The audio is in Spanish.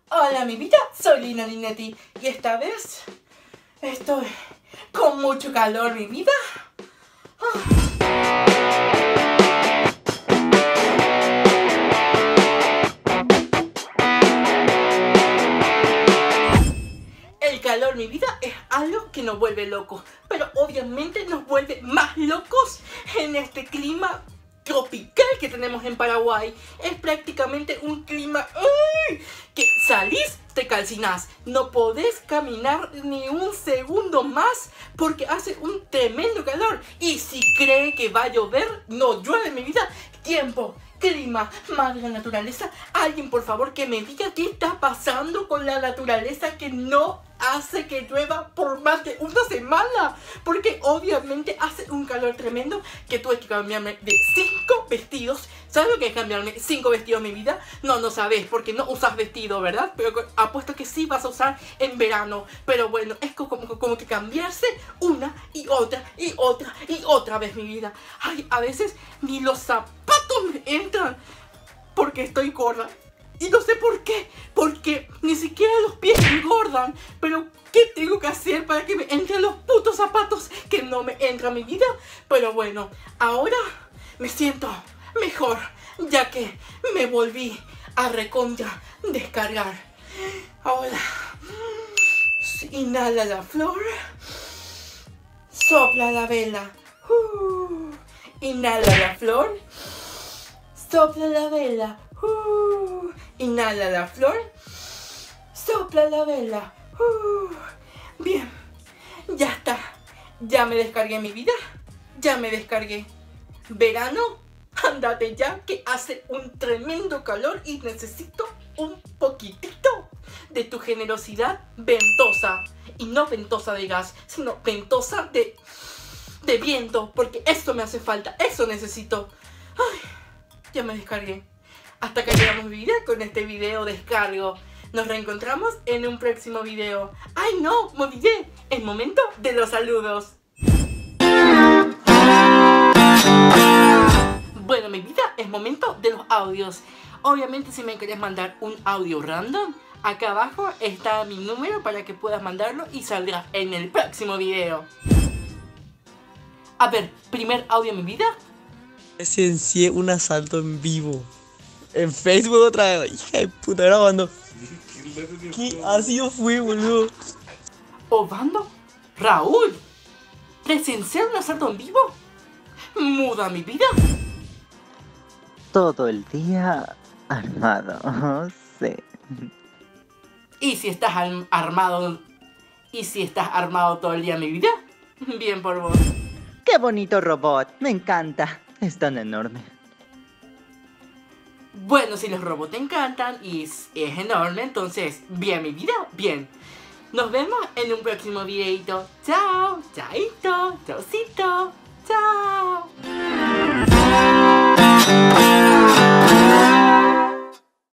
Hola mi vida, soy Lina Linetti y esta vez estoy con mucho calor mi vida. El calor mi vida es algo que nos vuelve locos, pero obviamente nos vuelve más locos en este clima tropical que tenemos en Paraguay. Es prácticamente un clima que salís, te calcinás, no podés caminar ni un segundo más porque hace un tremendo calor. Y si cree que va a llover, no llueve mi vida. Tiempo, clima, madre naturaleza, alguien por favor que me diga qué está pasando con la naturaleza que no hace que llueva por más de una semana, porque obviamente hace un calor tremendo que tuve que cambiarme de 5 vestidos. ¿Sabes lo que es cambiarme 5 vestidos mi vida? No sabes porque no usas vestido, ¿verdad? Pero apuesto que sí vas a usar en verano. Pero bueno, es como que cambiarse una y otra y otra y otra vez mi vida. Ay, a veces ni los zapatos me entran porque estoy gorda. Y no sé por qué, porque ni siquiera los pies me engordan. Pero ¿qué tengo que hacer para que me entren los putos zapatos que no me entran mi vida? Pero bueno, ahora me siento mejor, ya que me volví a recontra descargar. Ahora, inhala la flor, sopla la vela. Inhala la flor, sopla la vela. Inhala la flor, sopla la vela. Bien, ya está. Ya me descargué mi vida. Ya me descargué. Verano, ándate ya que hace un tremendo calor y necesito un poquitito de tu generosidad ventosa. Y no ventosa de gas, sino ventosa de viento, porque eso me hace falta, eso necesito. Ay, ya me descargué. Hasta que llegamos mi vida con este video descargo. Nos reencontramos en un próximo video. ¡Ay no! ¡Me olvidé! Es momento de los saludos. Bueno mi vida, es momento de los audios. Obviamente si me querés mandar un audio random, acá abajo está mi número para que puedas mandarlo y saldrá en el próximo video. A ver, primer audio mi vida. Presencié un asalto en vivo en Facebook otra vez. Hija de puta, grabando. ¿Qué ácido fue, boludo? Obando, Raúl, ¿presenciar un asalto en vivo? Muda mi vida. Todo el día armado, sí. ¿Y si estás armado? ¿Y si estás armado todo el día mi vida? Bien por vos. ¡Qué bonito robot! Me encanta. Es tan enorme. Bueno, si los robots te encantan y es enorme, entonces, bien mi vida, bien. Nos vemos en un próximo videito. Chao, chaito, chao.